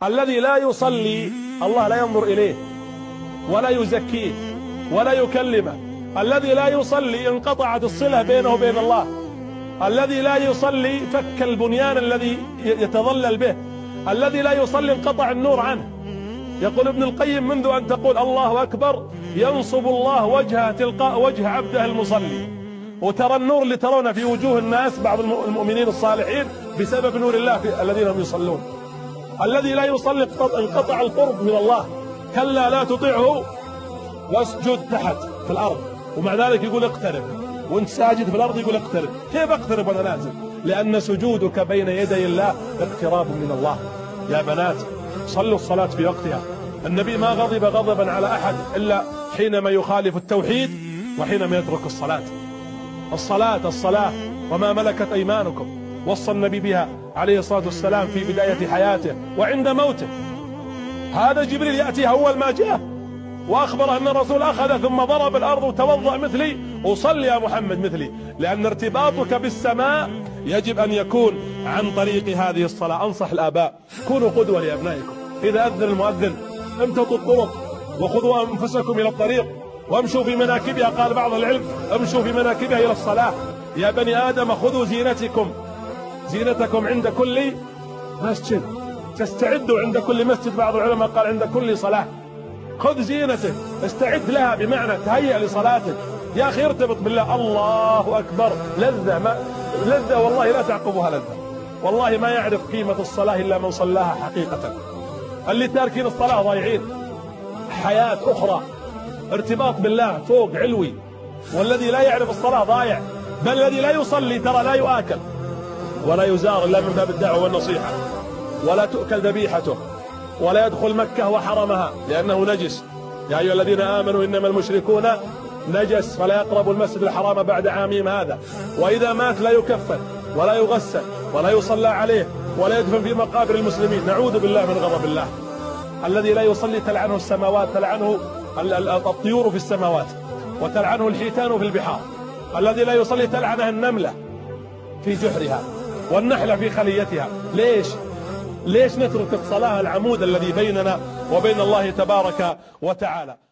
الذي لا يصلي الله لا ينظر إليه ولا يزكيه ولا يكلمه. الذي لا يصلي انقطعت الصلة بينه وبين الله. الذي لا يصلي فك البنيان الذي يتظلل به. الذي لا يصلي انقطع النور عنه. يقول ابن القيم: منذ أن تقول الله أكبر ينصب الله وجهه تلقاء وجه عبده المصلي. وترى النور اللي ترونه في وجوه الناس بعض المؤمنين الصالحين بسبب نور الله الذين هم يصلون. الذي لا يصلي انقطع القرب من الله. كلا لا تطيعه واسجد تحت في الأرض، ومع ذلك يقول اقترب، وانت ساجد في الأرض يقول اقترب. كيف اقترب وانا نازل؟ لأن سجودك بين يدي الله اقتراب من الله. يا بنات صلوا الصلاة في وقتها. النبي ما غضب غضبا على أحد إلا حينما يخالف التوحيد وحينما يترك الصلاة. الصلاة وما ملكت أيمانكم وصى النبي بها عليه الصلاة والسلام في بداية حياته وعند موته. هذا جبريل يأتي أول ما جاء وأخبر أن الرسول أخذ ثم ضرب الأرض وتوضأ مثلي وصل يا محمد مثلي. لأن ارتباطك بالسماء يجب أن يكون عن طريق هذه الصلاة. أنصح الآباء كونوا قدوة لأبنائكم. إذا أذن المؤذن امتطوا الطرق وخذوا أنفسكم إلى الطريق وامشوا في مناكبها. قال بعض العلم: امشوا في مناكبها إلى الصلاة. يا بني آدم خذوا زينتكم عند كل مسجد. تستعدوا عند كل مسجد. بعض العلماء قال عند كل صلاة. خذ زينتك، استعد لها، بمعنى تهيأ لصلاتك. يا أخي ارتبط بالله. الله أكبر لذة والله لا تعقبها لذة. والله ما يعرف قيمة الصلاة إلا من صلاها حقيقة. اللي تاركين الصلاة ضايعين. حياة أخرى، ارتباط بالله فوق علوي. والذي لا يعرف الصلاة ضايع. بل الذي لا يصلي ترى لا يؤكل ولا يزار إلا من باب الدعوة والنصيحة، ولا تؤكل ذبيحته، ولا يدخل مكة وحرمها لأنه نجس. يا أيها الذين آمنوا إنما المشركون نجس فلا يقربوا المسجد الحرام بعد عامهم هذا. وإذا مات لا يكفن ولا يغسل ولا يصلى عليه ولا يدفن في مقابر المسلمين. نعوذ بالله من غضب الله. الذي لا يصلي تلعنه السماوات، تلعنه الطيور في السماوات، وتلعنه الحيتان في البحار. الذي لا يصلي تلعنه النملة في جحرها والنحلة في خليتها. ليش نترك الصلاة العمود الذي بيننا وبين الله تبارك وتعالى؟